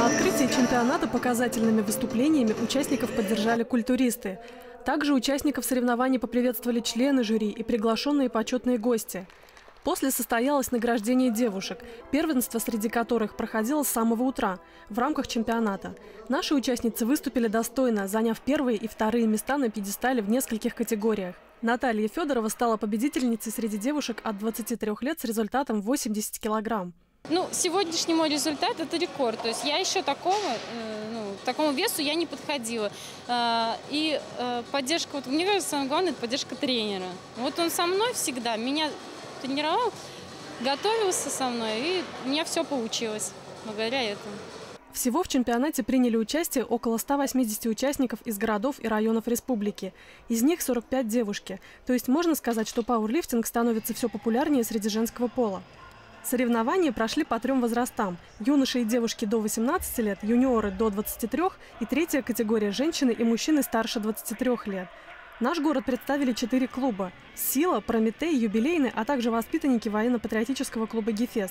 На открытии чемпионата показательными выступлениями участников поддержали культуристы. Также участников соревнований поприветствовали члены жюри и приглашенные почетные гости. После состоялось награждение девушек, первенство среди которых проходило с самого утра в рамках чемпионата. Наши участницы выступили достойно, заняв первые и вторые места на пьедестале в нескольких категориях. Наталья Федорова стала победительницей среди девушек от 23 лет с результатом 80 килограмм. Сегодняшний мой результат – это рекорд. То есть я еще такому весу я не подходила. И поддержка, мне кажется, самое главное – это поддержка тренера. Вот он со мной всегда, меня тренировал, готовился со мной, и у меня все получилось благодаря этому. Всего в чемпионате приняли участие около 180 участников из городов и районов республики. Из них 45 девушки. То есть можно сказать, что пауэрлифтинг становится все популярнее среди женского пола. Соревнования прошли по 3 возрастам – юноши и девушки до 18 лет, юниоры до 23 и третья категория – женщины и мужчины старше 23 лет. Наш город представили 4 клуба – «Сила», «Прометей», «Юбилейный», а также воспитанники военно-патриотического клуба «Гефест».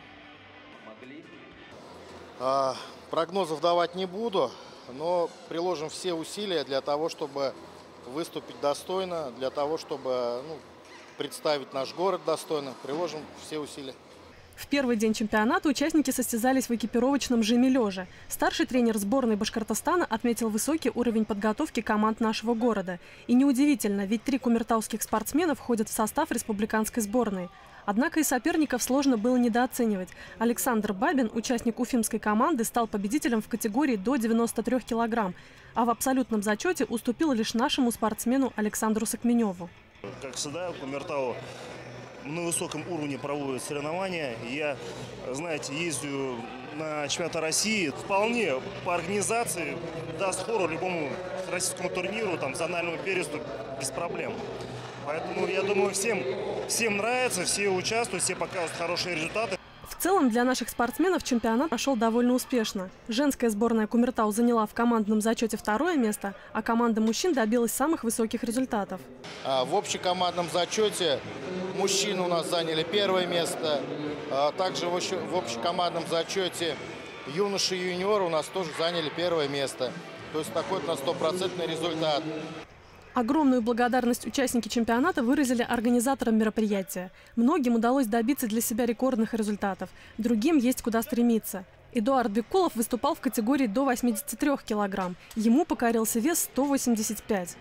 Прогнозов давать не буду, но приложим все усилия для того, чтобы выступить достойно, для того, чтобы представить наш город достойно. Приложим все усилия. В первый день чемпионата участники состязались в экипировочном жиме лежа. Старший тренер сборной Башкортостана отметил высокий уровень подготовки команд нашего города. И неудивительно, ведь 3 кумертауских спортсмена входят в состав республиканской сборной. Однако и соперников сложно было недооценивать. Александр Бабин, участник уфимской команды, стал победителем в категории до 93 килограмм, а в абсолютном зачете уступил лишь нашему спортсмену Александру Сокменеву. Как всегда, Кумертау на высоком уровне проводит соревнования. Я, знаете, ездию на чемпионат России. Вполне по организации даст фору любому российскому турниру, национальному переезду без проблем. Поэтому, я думаю, всем нравится, все участвуют, все показывают хорошие результаты. В целом для наших спортсменов чемпионат прошел довольно успешно. Женская сборная Кумертау заняла в командном зачете 2-е место, а команда мужчин добилась самых высоких результатов. В общекомандном зачете мужчины у нас заняли 1-е место. Также в общекомандном зачете юноши и юниоры у нас тоже заняли 1-е место. То есть такой у нас 100% результат. Огромную благодарность участники чемпионата выразили организаторам мероприятия. Многим удалось добиться для себя рекордных результатов, другим есть куда стремиться. Эдуард Бекулов выступал в категории до 83 килограмм. Ему покорился вес 185.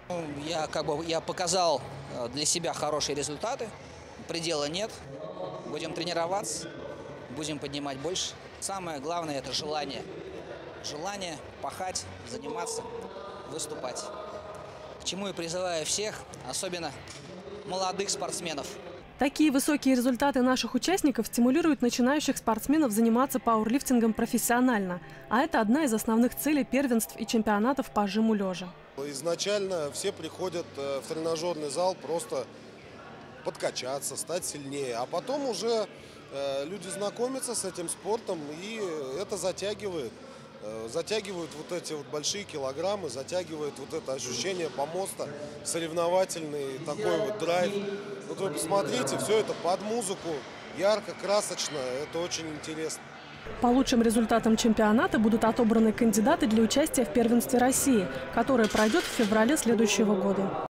Я показал для себя хорошие результаты, предела нет. Будем тренироваться, будем поднимать больше. Самое главное – это желание. Желание пахать, заниматься, выступать. К чему и призываю всех, особенно молодых спортсменов. Такие высокие результаты наших участников стимулируют начинающих спортсменов заниматься пауэрлифтингом профессионально. А это одна из основных целей первенств и чемпионатов по жиму лежа. Изначально все приходят в тренажерный зал просто подкачаться, стать сильнее. А потом уже люди знакомятся с этим спортом, и это затягивает. Затягивают вот эти большие килограммы, затягивает вот это ощущение помоста, соревновательный такой драйв. Вы посмотрите, все это под музыку, ярко, красочно, это очень интересно. По лучшим результатам чемпионата будут отобраны кандидаты для участия в первенстве России, которое пройдет в феврале следующего года.